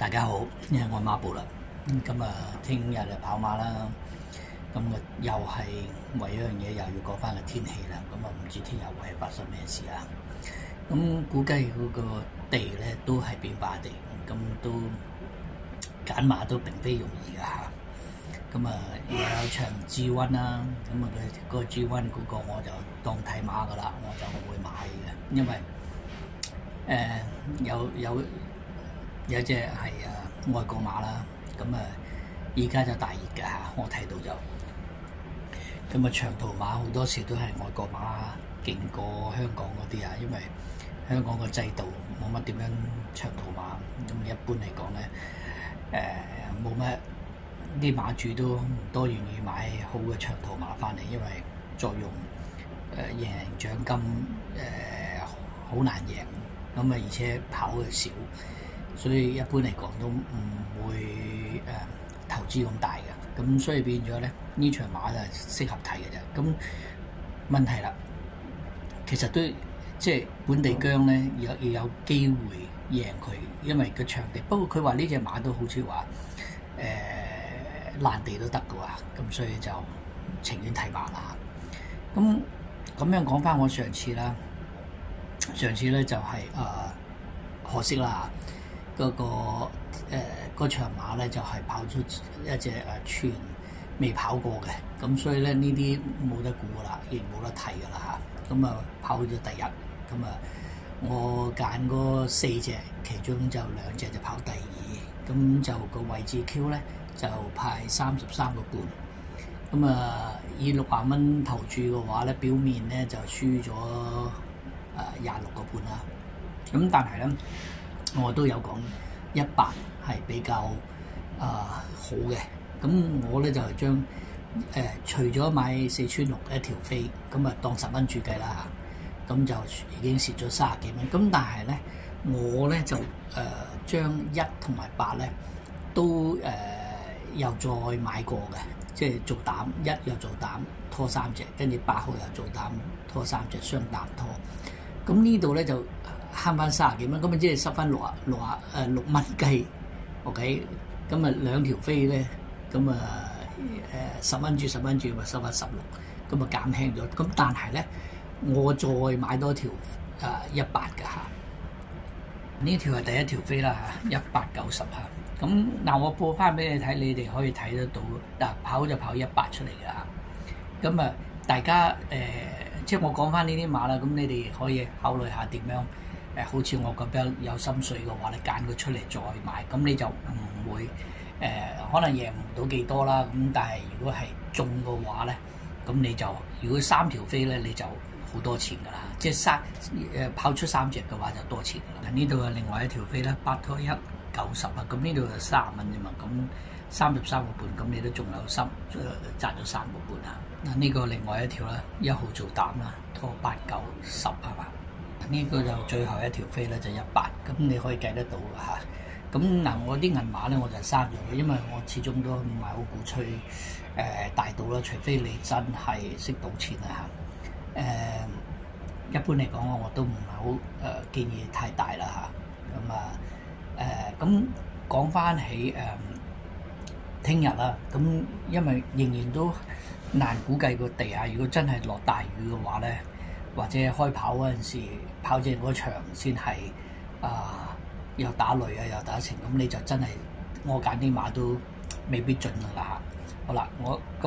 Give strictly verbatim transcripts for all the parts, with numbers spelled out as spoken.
大家好，因為我係馬布啦，咁啊聽日就跑馬啦，咁啊又係為一樣嘢又要講翻個天氣啦，咁啊唔知聽日會係發生咩事啊？咁估計嗰個地咧都係變化地，咁都揀馬都並非容易噶嚇。咁啊又有場 G 一 啦，咁啊佢嗰個 G 一 嗰個我就當睇馬噶啦，我就唔會買嘅，因為誒、呃、有有。有隻係啊外國馬啦，咁啊而家就大熱㗎嚇，我睇到就咁啊長途馬好多時都係外國馬勁過香港嗰啲啊，因為香港個制度冇乜點樣長途馬，咁一般嚟講咧誒冇乜啲馬主都唔多願意買好嘅長途馬翻嚟，因為作用誒贏獎金誒好、呃、難贏，咁啊而且跑嘅少。所以一般嚟講都唔會誒、呃、投資咁大嘅，咁所以變咗咧呢場馬就係適合睇嘅啫。咁問題啦，其實都即係本地姜咧，有要有機會贏佢，因為個場地。不過佢話呢隻馬都好似話誒爛地都得嘅喎，咁所以就情願睇馬啦。咁咁樣講翻我上次啦，上次咧就係、是、誒、呃、可惜啦。嗰、那個誒嗰場馬咧就係、是、跑出一隻誒全未跑過嘅，咁所以咧呢啲冇得估噶啦，亦冇得睇噶啦嚇。咁啊跑咗第一，咁啊我揀嗰四隻，其中就兩隻就跑第二，咁就個位置 Q 咧就派三十三個半。咁啊以六萬蚊投注嘅話咧，表面咧就輸咗誒廿六個半啦。咁但係咧。我都有講一百係比較啊、呃、好嘅，咁我咧就係將誒、呃、除咗買四川六一條飛，咁啊當十蚊注計啦嚇，咁就已經蝕咗三十幾蚊。咁但係咧，我咧就誒、呃、將一同埋八咧都誒、呃、又再買過嘅，即係做膽一又做膽拖三隻，跟住八號又做膽拖三隻雙膽拖。咁呢度咧就慳翻三十幾蚊，咁啊即係濕翻六啊六啊誒六蚊雞 ，OK，咁啊兩條飛咧，咁啊誒十蚊注十蚊注，咪收翻十六，咁啊減輕咗。咁但係咧，我再買多條誒一百嘅嚇，呢條係第一條飛啦嚇，一百九十嚇。咁嗱，我播翻俾你睇，你哋可以睇得到。嗱，跑就跑一百出嚟嘅嚇。咁啊，大家誒、呃、即係我講翻呢啲馬啦，咁你哋可以考慮下點樣。誒好似我咁樣有心水嘅話，你揀佢出嚟再買，咁你就唔會誒、呃、可能贏唔到幾多啦。咁但係如果係中嘅話咧，咁你就如果三條飛咧，你就好多錢㗎啦。即係三誒跑出三隻嘅話就多錢㗎啦。呢度係另外一條飛咧，八拖一九十啊，咁呢度係三十蚊啫嘛。咁三十三個半，咁你都仲有三賺咗三個半啊。嗱，呢個另外一條啦，一號做膽啦，拖八九十係嘛？呢個就最後一條飛咧就一百，咁你可以計得到嚇。咁嗱，我啲銀碼咧我就刪咗嘅，因為我始終都唔係好鼓吹誒、呃、大賭啦，除非你真係識賭錢啦嚇。誒、呃、一般嚟講，我都唔係好誒建議太大啦嚇。咁啊誒咁講翻起誒聽日啦，咁、呃、因為仍然都難估計個地下，如果真係落大雨嘅話咧。或者開跑嗰陣時，跑正嗰場先係啊，又打雷啊，又打成，咁你就真係我揀啲馬都未必準㗎啦嚇。好啦，我咁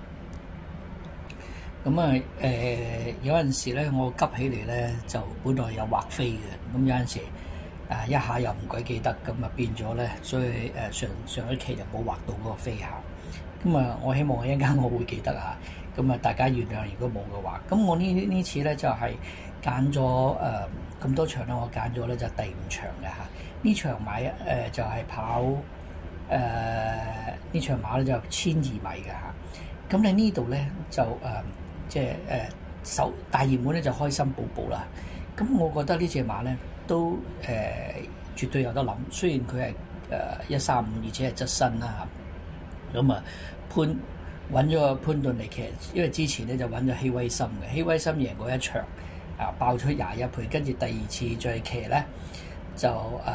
咁啊誒有陣時咧，我急起嚟咧就本來有劃飛嘅，咁有陣時啊一下又唔鬼記得，咁啊變咗咧，所以誒上上一期就冇劃到嗰個飛下。咁啊，我希望一陣間我會記得啊。咁啊，大家原諒，如果冇嘅話，咁我呢呢次咧就係揀咗誒咁多場咧，我揀咗咧就第五場嘅嚇。呢場馬誒、呃、就係、是、跑誒呢、呃、場馬咧就千二米嘅嚇。咁你呢度咧就誒、呃、即係誒首大熱門咧就開心寶寶啦。咁我覺得呢隻馬咧都誒、呃、絕對有得諗，雖然佢係誒一三五，而且係側身啦嚇。咁啊潘。揾咗個潘頓嚟騎，因為之前咧就揾咗希威森嘅，希威森贏過一場，啊爆出廿一倍，跟住第二次再騎咧就誒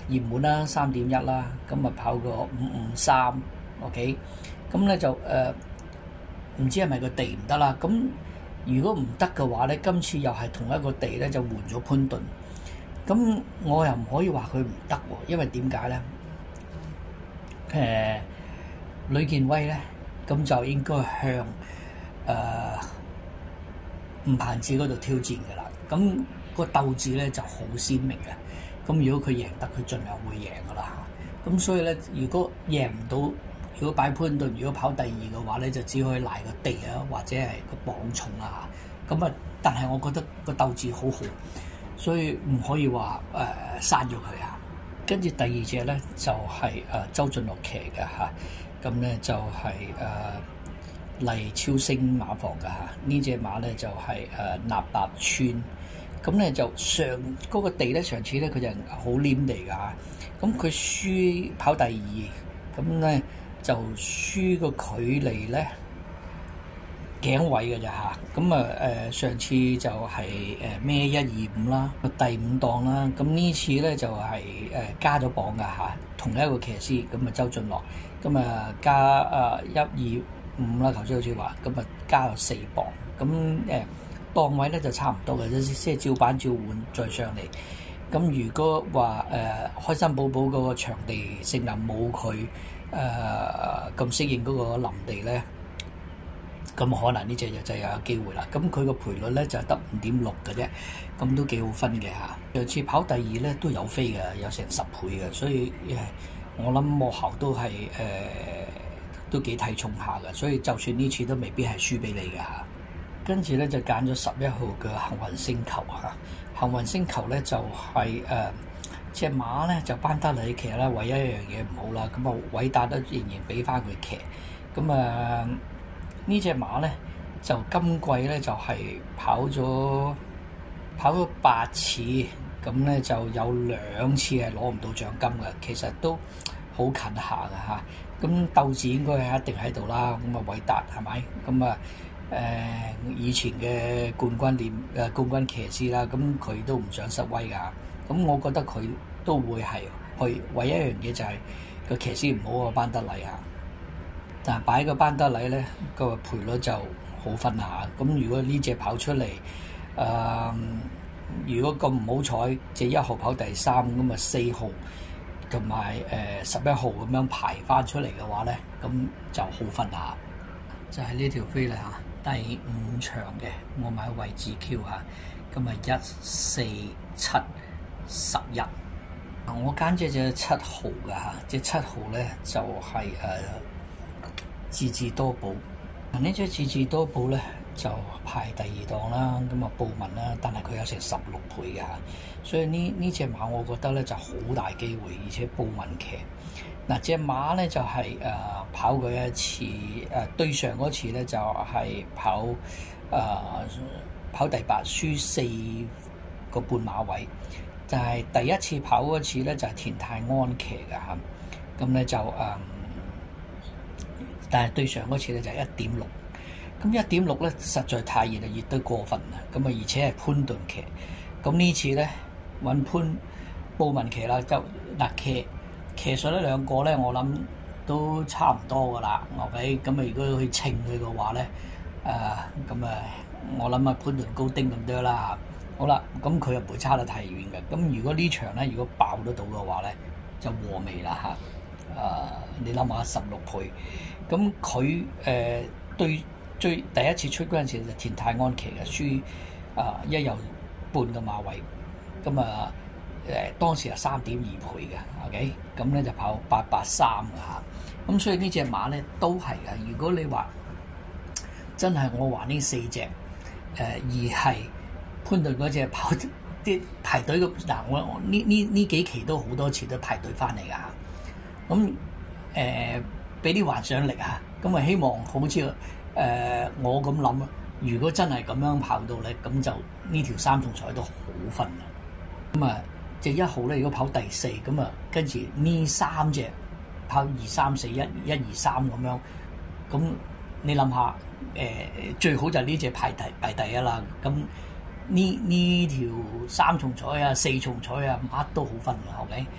熱門啦，三點一啦，咁啊跑個五五三 ，OK，咁咧就誒唔、呃、知係咪個地唔得啦？咁如果唔得嘅話咧，今次又係同一個地咧就換咗潘頓，咁我又唔可以話佢唔得喎，因為點解咧？誒、呃，呂健威咧，咁就應該向誒、呃、吳彭志嗰度挑戰嘅啦，咁、個鬥志咧就好鮮明嘅。咁如果佢贏得，佢盡量會贏噶啦。咁所以咧，如果贏唔到，如果擺潘頓，如果跑第二嘅話咧，就只可以賴個地啊，或者係個磅重啊。咁啊，但係我覺得個鬥志好好，所以唔可以話誒刪咗佢啊。跟住第二隻咧就係、是、誒、呃、周俊樂騎嘅嚇，咁、啊、咧就係誒麗超星馬房嘅嚇。呢隻馬咧就係誒納百村。咁咧就上嗰、那個地咧，上次咧佢就好黏地㗎，咁佢輸跑第二，咁咧就輸個距離咧頸位嘅咋嚇，咁啊誒上次就係誒咩一二五啦，第五檔啦，咁呢次咧就係、是、誒、呃、加咗磅㗎嚇，同一個騎師，咁啊周俊樂，咁啊加啊一二五啦，頭先好似話，咁啊加咗四磅，咁誒。呃檔位咧就差唔多嘅，即係照板照換再上嚟。咁如果話誒、呃、開心寶寶嗰個場地性能冇佢誒咁適應嗰個林地咧，咁可能呢隻就就有機會啦。咁佢個賠率咧就係得五點六嘅啫，咁都幾好分嘅嚇。上次跑第二咧都有飛嘅，有成十倍嘅，所以誒我諗幕後都係誒、呃、都幾睇重下嘅，所以就算呢次都未必係輸俾你嘅嚇。跟住咧就揀咗十一號嘅幸運星球嚇，幸運星球咧就係誒隻馬咧就班德里騎啦，唯一一樣嘢唔好啦，咁啊偉達都仍然俾翻佢騎，咁啊呢隻馬咧就今季咧就係、是、跑咗跑咗八次，咁咧就有兩次係攞唔到獎金嘅，其實都好近下嘅嚇，咁鬥志應該係一定喺度啦，咁啊偉達係咪？咁啊〜誒、呃、以前嘅冠軍練誒、呃、冠軍騎師啦，咁佢都唔想失威㗎，咁我覺得佢都會係去唯一一樣嘢就係個騎師唔好個班德禮啊，但係擺個班德禮咧個賠率就好分下，咁如果呢隻跑出嚟，誒、呃、如果咁唔好彩，隻一號跑第三，咁啊四號同埋誒十一號咁樣排翻出嚟嘅話咧，咁就好分下，就係呢條飛啦嚇。第五場嘅，我買位置 Q 嚇，今日一四七十一，我揀隻隻七號嘅嚇，隻七號咧就係誒自治多寶，呢隻自治多寶咧就排第二檔啦，咁啊布文啦，但係佢有成十六倍嘅嚇，所以呢呢隻馬我覺得咧就好大機會，而且布文騎。嗱隻馬咧就係、是、誒、呃、跑過一次，誒、呃、對上嗰次咧就係、是、跑誒、呃、跑第八，輸四個半馬位，就係、是、第一次跑嗰次咧就係、是、田泰安騎嘅嚇，咁咧就誒、呃，但係對上嗰次咧就係一點六，咁一點六咧實在太熱啦，熱得過分啦，咁啊而且係潘頓騎，咁呢次咧揾潘布文騎啦，就嗱騎。騎上呢兩個咧，我諗都差唔多噶啦，OK。咁啊，如果去稱佢嘅話咧，誒咁啊，我諗啊潘頓高丁咁多啦。好啦，咁佢又唔會差得太遠嘅。咁如果呢場咧，如果爆得到嘅話咧，就和味啦嚇。誒、啊，你諗下十六倍，咁佢誒對最第一次出嗰陣時就田泰安騎嘅，輸啊一又半個馬位，咁啊。誒當時係三點二倍嘅 ，OK，咁咧就跑八八三嘅嚇，咁所以呢隻馬咧都係嘅。如果你話真係我話呢四隻誒、呃，而係潘頓嗰隻跑啲排隊嘅嗱，我呢呢呢幾期都好多次都排隊翻嚟㗎嚇，咁誒俾啲幻想力嚇，咁啊希望好似誒、呃、我咁諗啊，如果真係咁樣跑到咧，咁就呢條三重彩都好分啊，咁啊〜隻一號咧，如果跑第四咁啊，跟住呢三隻跑二三四一一二三咁樣，咁你諗下，誒、呃、最好就係呢隻排第排第一啦。咁呢呢條三重彩啊、四重彩啊，乜都好分嘅，係咪？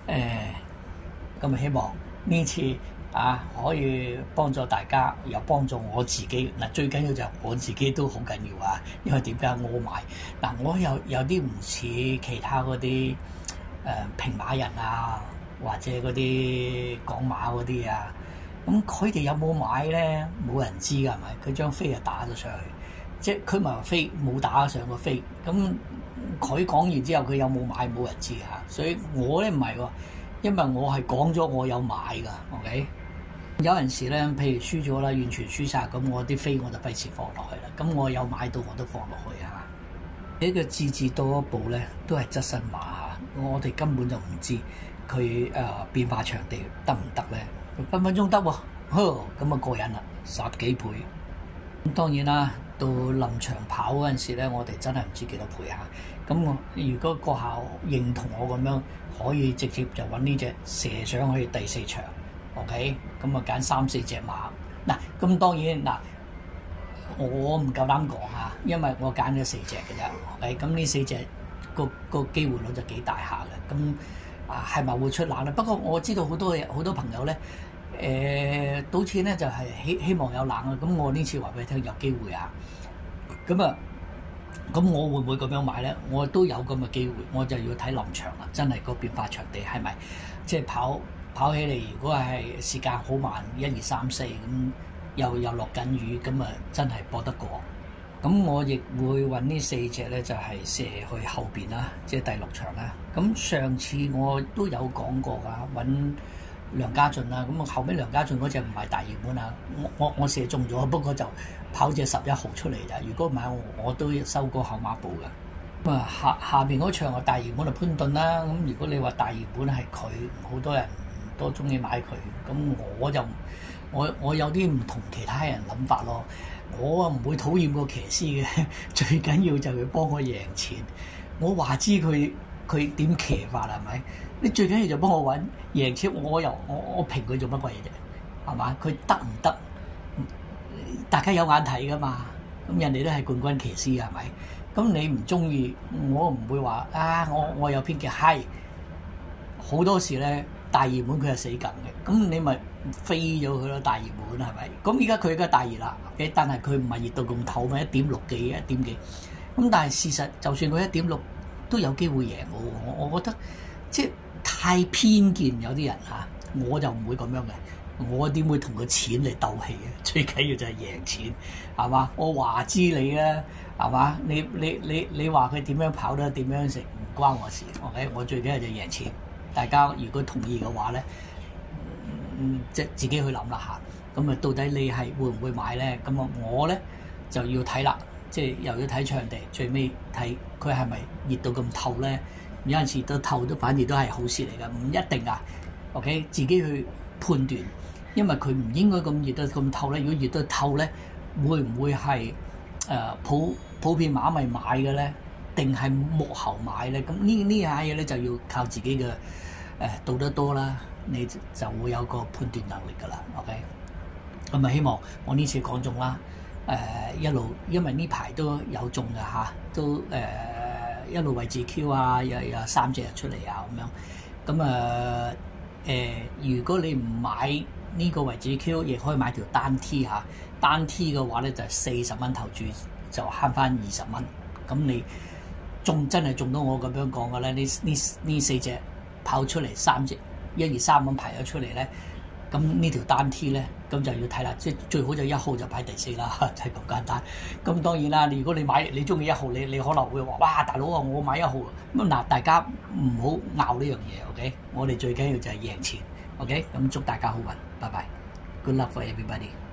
咁啊希望呢次啊可以幫助大家，又幫助我自己。嗱，最緊要就係我自己都好緊要啊，因為點解我買嗱，我有有啲唔似其他嗰啲誒平馬人啊，或者嗰啲港馬嗰啲啊，咁佢哋有冇買咧？冇人知㗎，係咪？佢張飛就打咗上去，即係佢咪話飛冇打上個飛，咁佢講完之後佢有冇買冇人知嚇，所以我咧唔係喎，因為我係講咗我有買㗎 ，OK？有陣時咧，譬如輸咗啦，完全輸晒，咁我啲飛我就費事放落去啦。咁我有買到我都放落去嚇。呢個次次多一步咧，都係側身馬嚇，我哋根本就唔知佢誒、呃、變化場地得唔得咧？分分鐘得喎，呵咁啊過癮啦，十幾倍。咁當然啦，到臨場跑嗰陣時咧，我哋真係唔知幾多倍嚇。咁我如果個校認同我咁樣，可以直接就揾呢隻射上去第四場。OK，咁啊揀三四隻馬嗱，咁當然嗱，我唔夠膽講啊，因為我揀咗四隻嘅啫。OK，咁呢四隻個個機會率就幾大下嘅，咁啊係咪會出冷咧？不過我知道好多好多朋友咧，誒賭錢咧就係希希望有冷啊。咁我呢次話俾你聽有機會啊，咁啊，咁我會唔會咁樣買咧？我都有咁嘅機會，我就要睇臨場啦，真係個變化場地係咪即係跑？跑起嚟，如果係時間好慢，一二三四咁，又又落緊雨，咁啊真係搏得過。咁我亦會揾呢四隻咧，就係、是、射去後邊啦，即係第六場啦。咁上次我都有講過㗎，揾梁家俊啦。咁後尾梁家俊嗰隻唔係大熱門啊，我我我射中咗，不過就跑隻十一號出嚟咋。如果唔係，我我都收過後馬步㗎。咁啊下下邊嗰場我大熱門就潘頓啦。咁如果你話大熱門係佢，好多人都中意買佢，咁我就我我有啲唔同其他人諗法咯。我啊唔會討厭個騎師嘅，最緊要就係幫我贏錢。我話知佢佢點騎法係咪？你最緊要就幫我揾贏錢，我又我我評佢做乜鬼嘢啫？係嘛？佢得唔得？大家有眼睇噶嘛？咁人哋都係冠軍騎師係咪？咁你唔中意，我唔會話啊！我我有偏見係好多時咧。大熱門佢係死梗嘅，咁你咪飛咗佢咯。大熱門係咪？咁而家佢而家大熱啦，但係佢唔係熱到咁透咩？一點六幾，一點幾。咁但係事實，就算佢一點六都有機會贏我。我我覺得即係太偏見有啲人嚇，我就唔會咁樣嘅。我點會同個錢嚟鬥氣嘅？最緊要就係贏錢，係嘛？我話知你啦，係嘛？你你你你話佢點樣跑得點樣食唔關我事。OK，我最緊要就贏錢。大家如果同意嘅話咧，嗯，即係自己去諗啦嚇。咁啊，到底你係會唔會買咧？咁啊，我咧就要睇啦，即係又要睇場地，最尾睇佢係咪熱到咁透咧？有陣時都透都反而都係好事嚟㗎，唔一定㗎。OK，自己去判斷，因為佢唔應該咁熱到咁透咧。如果熱到透咧，會唔會係誒、呃、普普遍馬迷買嘅咧？定係幕後買咧？咁呢呢下嘢咧就要靠自己嘅。誒賭得多啦，你就會有個判斷能力㗎啦。OK，咁啊希望我呢次講中啦。誒、呃、一路因為呢排都有中㗎嚇，都誒、呃、一路位置 Q 啊，又有三隻出嚟啊咁樣。咁啊誒，如果你唔買呢個位置 Q，亦可以買條單 T 嚇。單 T 嘅話咧就係四十蚊投注就慳翻二十蚊。咁你中真係中到我咁樣講嘅咧？呢呢呢四隻。跑出嚟三隻，一二三咁排咗出嚟咧，咁呢條單 T 咧，咁就要睇啦，即係最好就一號就排第四啦，就係咁簡單。咁當然啦，如果你買你中意一號，你你可能會話：哇，大佬啊，我買一號。咁嗱，大家唔好拗呢樣嘢 ，OK？我哋最緊要就係贏錢 ，OK？咁祝大家好運，拜拜 ，Good luck for everybody。